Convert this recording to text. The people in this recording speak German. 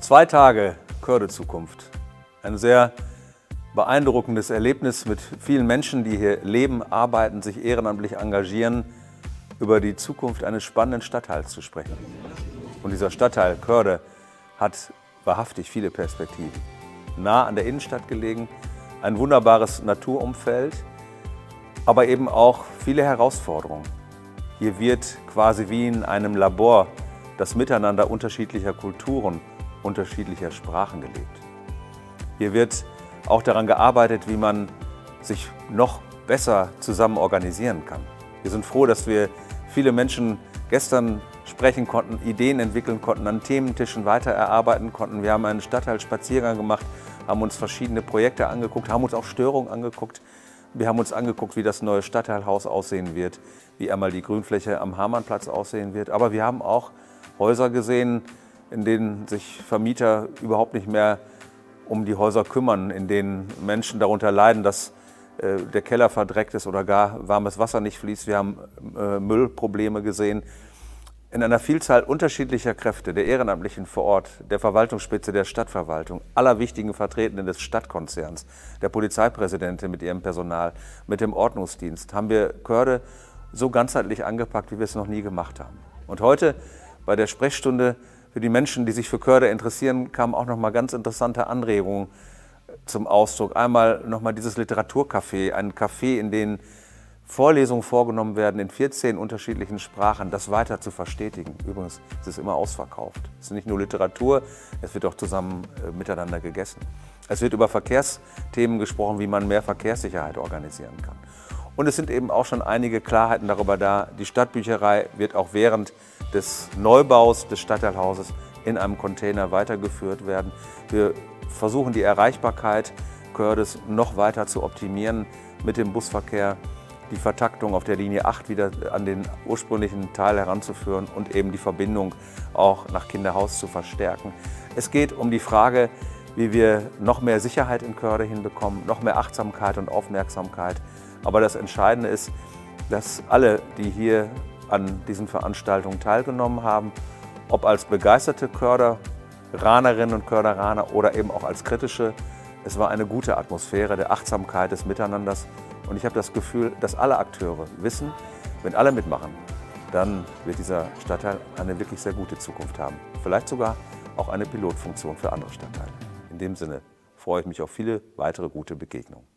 2 Tage Körde-Zukunft. Ein sehr beeindruckendes Erlebnis mit vielen Menschen, die hier leben, arbeiten, sich ehrenamtlich engagieren, über die Zukunft eines spannenden Stadtteils zu sprechen. Und dieser Stadtteil Körde hat wahrhaftig viele Perspektiven. Nah an der Innenstadt gelegen, ein wunderbares Naturumfeld, aber eben auch viele Herausforderungen. Hier wird quasi wie in einem Labor das Miteinander unterschiedlicher Kulturen, unterschiedlicher Sprachen gelebt. Hier wird auch daran gearbeitet, wie man sich noch besser zusammen organisieren kann. Wir sind froh, dass wir viele Menschen gestern sprechen konnten, Ideen entwickeln konnten, an Thementischen weiter erarbeiten konnten. Wir haben einen Stadtteilspaziergang gemacht, haben uns verschiedene Projekte angeguckt, haben uns auch Störungen angeguckt. Wir haben uns angeguckt, wie das neue Stadtteilhaus aussehen wird, wie einmal die Grünfläche am Hamann-Platz aussehen wird. Aber wir haben auch Häuser gesehen, in denen sich Vermieter überhaupt nicht mehr um die Häuser kümmern, in denen Menschen darunter leiden, dass der Keller verdreckt ist oder gar warmes Wasser nicht fließt. Wir haben Müllprobleme gesehen. In einer Vielzahl unterschiedlicher Kräfte, der Ehrenamtlichen vor Ort, der Verwaltungsspitze der Stadtverwaltung, aller wichtigen Vertretenden des Stadtkonzerns, der Polizeipräsidentin mit ihrem Personal, mit dem Ordnungsdienst, haben wir Körde so ganzheitlich angepackt, wie wir es noch nie gemacht haben. Und heute bei der Sprechstunde für die Menschen, die sich für Körde interessieren, kamen auch noch mal ganz interessante Anregungen zum Ausdruck. Einmal noch mal dieses Literaturcafé, ein Café, in dem Vorlesungen vorgenommen werden in 14 unterschiedlichen Sprachen, das weiter zu verstetigen. Übrigens, es ist immer ausverkauft. Es ist nicht nur Literatur, es wird auch zusammen miteinander gegessen. Es wird über Verkehrsthemen gesprochen, wie man mehr Verkehrssicherheit organisieren kann. Und es sind eben auch schon einige Klarheiten darüber da. Die Stadtbücherei wird auch während des Neubaus des Stadtteilhauses in einem Container weitergeführt werden. Wir versuchen die Erreichbarkeit Kördes noch weiter zu optimieren mit dem Busverkehr, die Vertaktung auf der Linie 8 wieder an den ursprünglichen Teil heranzuführen und eben die Verbindung auch nach Kinderhaus zu verstärken. Es geht um die Frage, wie wir noch mehr Sicherheit in Körde hinbekommen, noch mehr Achtsamkeit und Aufmerksamkeit. Aber das Entscheidende ist, dass alle, die hier an diesen Veranstaltungen teilgenommen haben, ob als begeisterte Körderanerinnen und Körderaner oder eben auch als kritische, es war eine gute Atmosphäre der Achtsamkeit, des Miteinanders. Und ich habe das Gefühl, dass alle Akteure wissen, wenn alle mitmachen, dann wird dieser Stadtteil eine wirklich sehr gute Zukunft haben. Vielleicht sogar auch eine Pilotfunktion für andere Stadtteile. In dem Sinne freue ich mich auf viele weitere gute Begegnungen.